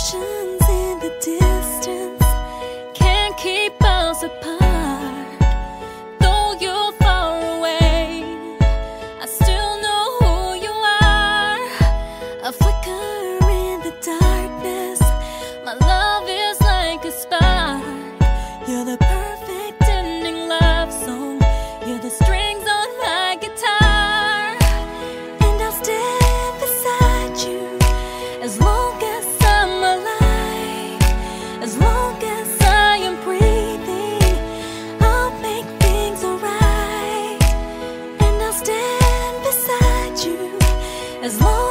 oceans in the distance can't keep us apart. Though you're far away, I still know who you are. A flicker in the darkness, my love is like a spark. You're the perfect ending love song. You're the strings on my guitar, and I'll stand beside you as long as I'm alive. As long as I am breathing, I'll make things alright. And I'll stand beside you as long